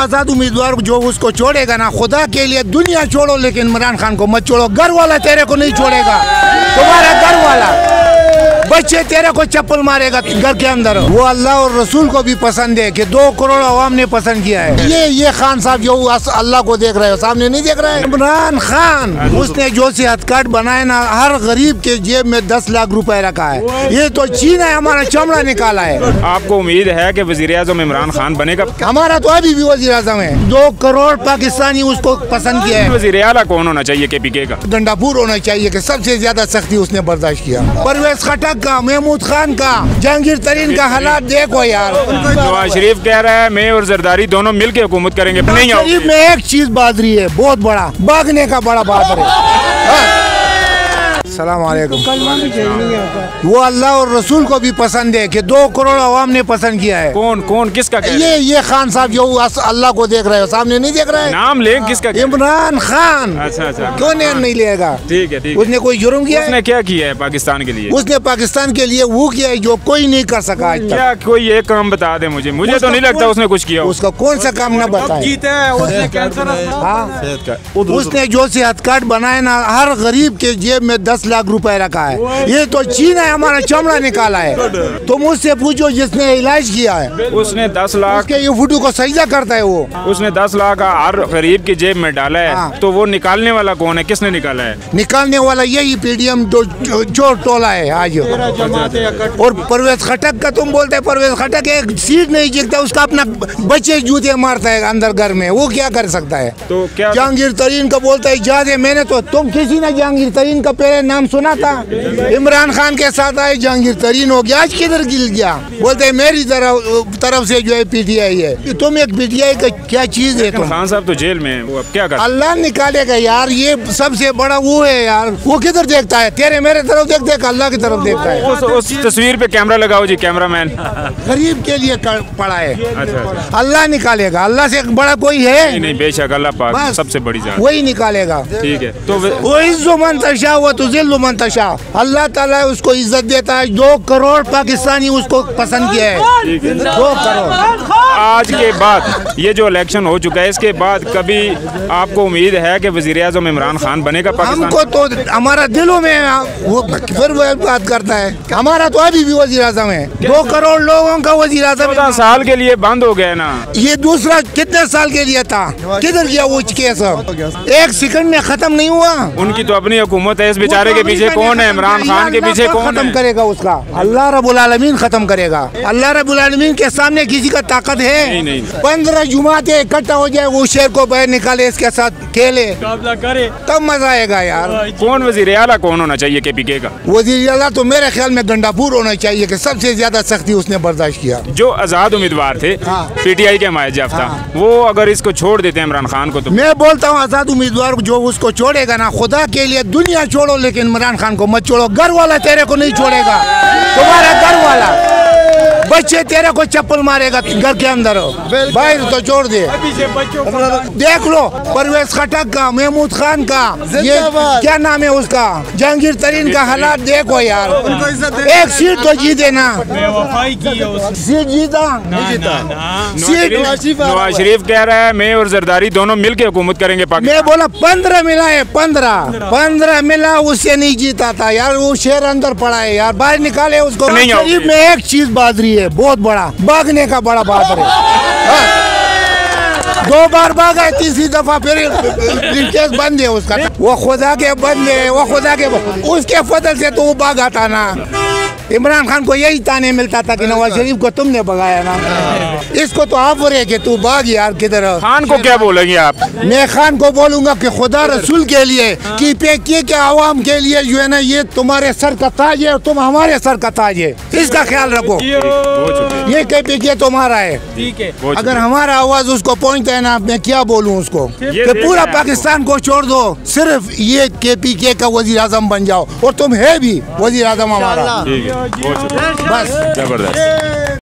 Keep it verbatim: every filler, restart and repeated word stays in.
आजाद उम्मीदवार जो उसको छोड़ेगा ना, खुदा के लिए दुनिया छोड़ो लेकिन इमरान खान को मत छोड़ो। घर वाला तेरे को नहीं छोड़ेगा, तुम्हारा घर वाला बच्चे तेरे को चप्पल मारेगा घर के अंदर। वो अल्लाह और रसूल को भी पसंद है कि दो करोड़ अवाम ने पसंद किया है। ये ये खान साहब जो अल्लाह को देख रहे हो, सामने नहीं देख रहे हैं। इमरान खान उसने जो सेहत कार्ड बनाए ना, हर गरीब के जेब में दस लाख रुपए रखा है। ये तो चीन है, हमारा चमड़ा निकाला है। आपको उम्मीद है कि वजीर आज़म इमरान खान बनेगा? हमारा तो अभी भी वजीर आज़म है। दो करोड़ पाकिस्तानी उसको पसंद किया है। वजीर आला कौन होना चाहिए के पी के का? गंडापुर होना चाहिए कि सबसे ज्यादा सख्ती उसने बर्दाश्त किया। परवेज खटक का, महमूद खान का, जहांगीर तरीन का हालात देखो यार। नवाज शरीफ कह रहा है मैं और जरदारी दोनों मिलकर हुकूमत करेंगे। नहीं, शरीफ में एक चीज बादरी है, बहुत बड़ा, भागने का बड़ा बहादुर है। अस्सलाम वालेकुम। वो अल्लाह और रसूल को भी पसंद है कि दो करोड़ अवाम ने पसंद किया है। कौन कौन किसका कह ये ये खान साहब जो अल्लाह को देख रहे हो, सामने नहीं देख रहे हैं। नाम ले किसका? इमरान खान। अच्छा अच्छा, क्यों नाम नहीं लेगा? ठीक है ठीक। उसने कोई जुर्म किया? उसने क्या किया है पाकिस्तान के लिए? उसने पाकिस्तान के लिए वो किया है जो कोई नहीं कर सका आज तक। क्या कोई एक काम बता दे मुझे, मुझे तो नहीं लगता उसने कुछ किया। उसका कौन सा काम न बताए? उसने जो सेहत कार्ड बनाए ना, हर गरीब के जेब में दस लाख रुपए रखा है। ये तो चीन है, हमारा चमड़ा निकाला है। तुम उससे पूछो जिसने इलाज किया है। उसने दस लाख के ये फोटो को सजदा करता है वो। उसने दस लाख हर गरीब की जेब में डाला है। हाँ। तो वो निकालने वाला कौन है? किसने निकाला है? निकालने वाला यही पीडीएम चोर टोला है आज। और परवेज खटक का तुम बोलते हैं, परवेज खटक एक सीट नहीं जीतता, उसका अपना बच्चे जूते मारता है अंदर घर में, वो क्या कर सकता है? तो क्या जहांगीर तरीन का बोलता है जादे। मैंने तो, तुम किसी ने जहांगीर तरीन का पहले नाम सुना था? इमरान खान के साथ आए जहांगीर तरीन हो गया, आज किधर गिर गया? बोलते हैं मेरी तरफ तरफ से जो है पीटीआई है। तुम एक पीटीआई का क्या चीज है? तुम खान साहब तो जेल में है, वो अब क्या कर? अल्लाह निकालेगा यार। ये सबसे बड़ा वो है यार। वो किधर देखता है? तेरे मेरे तरफ देखते है, अल्लाह की तरफ देखता है। उस, उस तस्वीर पे कैमरा लगाओ जी, कैमरा मैन। गरीब के लिए पड़ा है। अच्छा अच्छा। अल्लाह निकालेगा, अल्लाह से बड़ा कोई है नहीं, नहीं बेशक अल्लाह पाक सबसे बड़ी जान, वही निकालेगा। ठीक है। तो वो इज्जो मंतशा, वो तुजिल्लु मंतशा, अल्लाह ताला उसको इज्जत देता है। दो करोड़ पाकिस्तानी उसको पसंद किया है। दो करोड़। आज के बाद ये जो इलेक्शन हो चुका है, इसके बाद कभी आपको उम्मीद है कि वजीर आज़म इमरान खान बनेगा पाकिस्तान? हमको तो हमारा दिलों में वो फिर वो बात करता है। हमारा तो अभी भी वजीर आज़म है। दो करोड़ लोगों का वजीर आज़म चौदह साल के लिए बंद हो गया ना। ये दूसरा कितने साल के लिए था? किधर गया वो केस? एक सेकंड में खत्म नहीं हुआ। उनकी तो अपनी हुकूमत है। इस बेचारे के पीछे कौन है? इमरान खान के पीछे कौन खत्म करेगा? उसका अल्लाह रब्बुल आलमीन खत्म करेगा। अल्लाह रब्बुल आलमीन के सामने किसी का ताकत है? पंद्रह जुमाते इकट्ठा हो जाए, वो शेर को बाहर निकाले, इसके साथ खेले, करे, तब मजा आएगा यार। कौन वजीर आला कौन होना चाहिए के पी के का? वजीर आला तो मेरे ख्याल में गंडापुर होना चाहिए कि सबसे ज्यादा सख्ती उसने बर्दाश्त किया। जो आजाद उम्मीदवार थे, हाँ। पीटीआई के हमायत याफ्ता, हाँ। वो अगर इसको छोड़ देते हैं इमरान खान को, तो मैं बोलता हूँ आजाद उम्मीदवार जो उसको छोड़ेगा ना, खुदा के लिए दुनिया छोड़ो लेकिन इमरान खान को मत छोड़ो। घर वाला तेरे को नहीं छोड़ेगा, तुम्हारा घर वाला बच्चे तेरे को चप्पल मारेगा घर के अंदर, बाहर तो छोड़ दे। देख लो परवेज खटक का, महमूद खान का, ये क्या नाम है उसका, जहांगीर तरीन का हालात देखो यार। एक सीट तो जीते ना, सीट जीता सीट। नवाज शरीफ कह रहा है मैं और जरदारी दोनों मिलकर हुकूमत करेंगे पाकिस्तान। मैं बोला पंद्रह मिला है, पंद्रह पंद्रह मिला, उससे नहीं जीता था यार। वो शेर अंदर पड़ा है यार, बाहर निकाले उसको। शरीफ में एक चीज बादरी है, बहुत बड़ा, भागने का बड़ा बहादुर है। दो बार भागा, तीसरी दफा फिर केस बंद है उसका। वो खुदा के बंदे, वो खुदा के बंदे, उसके फजल से तो वो भागा था ना। इमरान खान को यही ताने मिलता था कि नवाज शरीफ को तुमने भगाया ना, इसको तो ऑफर है कि तू भाग यार किधर। खान को क्या बोलेंगे आप? मैं खान को बोलूंगा कि खुदा रसूल के लिए, कि पीके के आवाम के लिए जो है ना, ये तुम्हारे सर का ताज है और तुम हमारे सर का ताज है, इसका ख्याल रखो। ये के पीके तुम्हारा है, ठीक है। अगर हमारा आवाज उसको पहुंचता है ना, मैं क्या बोलूँ उसको कि पूरा पाकिस्तान को छोड़ दो, सिर्फ ये के पीके का वजीर आजम बन जाओ, और तुम है भी वजीर आजम हमारा। बस जबरदस्त।